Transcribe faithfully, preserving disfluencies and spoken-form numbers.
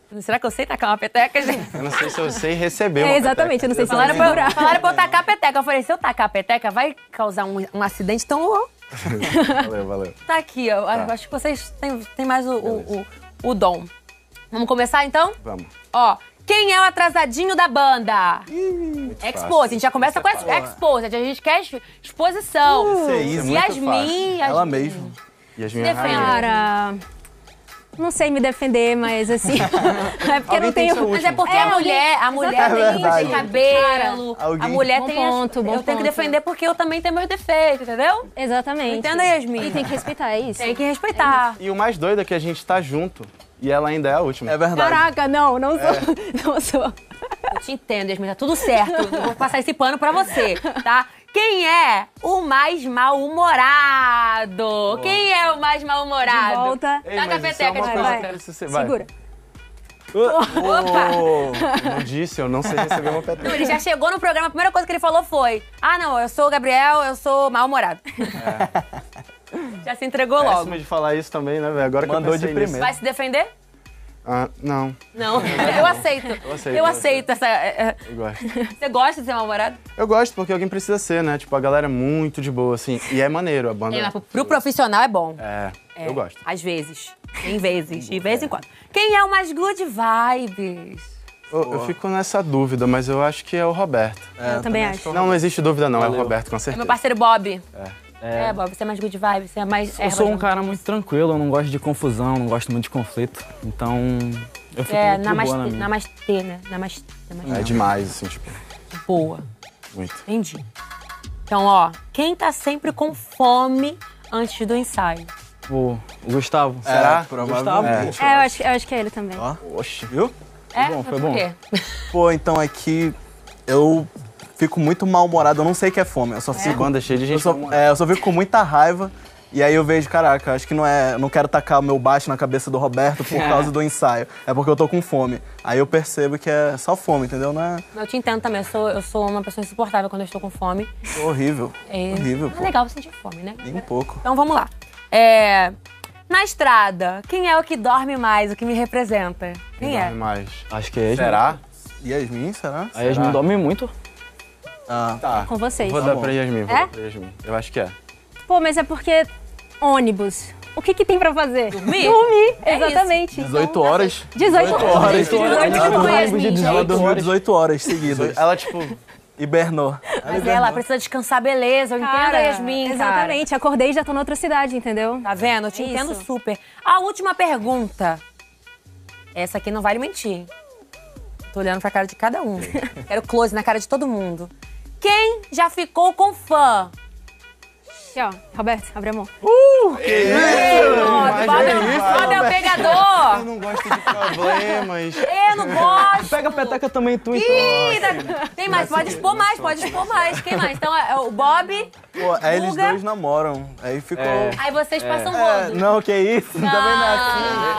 Será que eu sei tacar uma peteca, gente? Eu não sei se eu sei receber uma É, exatamente, peteca. eu não sei se Falaram eu pra, segurar. eu, falaram pra eu tacar a peteca. Eu falei, se eu tacar a peteca, vai causar um, um acidente, então ó, Valeu, valeu. tá aqui. Eu Tá. acho que vocês têm, têm mais o, o, o, o dom. Vamos começar, então? Vamos. Ó, quem é o atrasadinho da banda? Exposed. A gente já começa com Isso é a Exposed. A gente quer ex- exposição. Isso é isso. muito Yasmin, fácil. Yasmin. Ela mesma. Yasmin Defenda. Arraia. Cara, não sei me defender, mas assim... é porque eu não Alguém tem que tenho... ser o Mas é porque É, a mulher, a mulher exatamente. tem, É tem verdade. cabelo, a Alguém- mulher Bom tem... as- ponto, bom eu tenho que ponto. defender porque eu também tenho meus defeitos, entendeu? Exatamente. Entenda, Yasmin. E tem que respeitar, é isso? Tem que respeitar. E o mais doido é que a gente tá junto e ela ainda é a última. É verdade. Caraca, não, não sou. Não sou. Eu te entendo, Yasmin, tá tudo certo. Eu vou passar esse pano pra você, tá? Quem é o mais mal-humorado? Quem é o mais mal-humorado? De volta. Ei, Taca a mas isso é peteca uma de coisa volta. que precisa ser- vai. Segura. Opa! Oh, não disse, eu não sei receber uma peteca. Ele já chegou no programa, a primeira coisa que ele falou foi: ah, não, eu sou o Gabriel, eu sou mal-humorado. Já se entregou logo. Péssimo de falar isso também, né, velho? Agora Mandou que eu pensei de nisso. primeira. Vai se defender? Ah, não, Não. Eu aceito. Eu aceito, Eu eu aceito essa. é, é. eu gosto. Você gosta de ser mal-humorado? Eu gosto porque alguém precisa ser, né? Tipo, a galera é muito de boa, assim. E é maneiro a banda. É, mas pro- pro profissional é bom. É, É, eu gosto. Às vezes. Em vezes. De vez em quando. Quem é o mais good vibes? Eu, eu fico nessa dúvida, mas eu acho que é o Roberto. É, Eu também acho. Não, não existe dúvida não, é o Valeu. Roberto, com É certeza. meu parceiro Bob. É. É, Bob, você é mais good vibes, você é mais. Eu erva sou um junto. cara muito tranquilo, eu não gosto de confusão, não gosto muito de conflito. Então, eu fico É, muito de namastê, boa na minha. namastê, né? Namastê, namastê. É demais, assim, tipo, Boa. muito. Entendi. Então, ó, quem tá sempre com fome antes do ensaio? O, o Gustavo. Será? É, provavelmente. É, eu acho, eu acho que é ele também. Ó. Oxe. Viu? É? bom, Mas foi por bom. quê? Pô, então é que eu fico muito mal-humorado. Eu não sei o que é fome. Eu só Essa fico... banda é cheia de Eu gente. só, mal-humorada. é, eu só fico com muita raiva. E aí eu vejo, caraca, acho que não é. Eu não quero tacar o meu baixo na cabeça do Roberto por causa do ensaio. É porque eu tô com fome. Aí eu percebo que é só fome, entendeu? Não é Eu te entendo também, eu sou, eu sou uma pessoa insuportável quando eu estou com fome. horrível. É, Horrível, é pô. legal sentir fome, né? Nem um pouco. Então vamos lá. É, na estrada, quem é o que dorme mais, o que me representa? Quem é? Mais. Acho que é Yasmin. Será? Yasmin, será? A Yasmin dorme muito. Ah, Tá. Com vocês. Vou Tá dar bom. pra Yasmin, vou É? dar pra Yasmin. Eu acho que é. Pô, mas é porque ônibus. O que que tem pra fazer? Dormir? Dormir, É exatamente. dezoito horas. dezoito horas. dezoito horas. dezoito com horas. Yasmin. Gente. Ela dormiu dezoito horas seguidas. Ela, tipo, Hibernou. Mas ela precisa descansar, beleza. Eu entendo a Yasmin, cara. Exatamente. Acordei e já tô na outra cidade, entendeu? Tá vendo? Eu te É entendo isso. super. A última pergunta. Essa aqui não vale mentir, hein? Tô olhando pra cara de cada um. Quero close na cara de todo mundo. Quem já ficou com fã? Aqui, ó. Roberto, abre a mão. Bob, Bob é o- Bob é o pegador. eu não gosto de problemas. Eu não gosto. Pega a peteca também, tu, então. Ih, tá- Tem mais, pode expor mais, pode expor mais. Quem mais? Então é o Bob. Pô, aí eles Guga. dois namoram. Aí ficou. É. Aí vocês passam É, rodo. não, que isso? Também não é assim.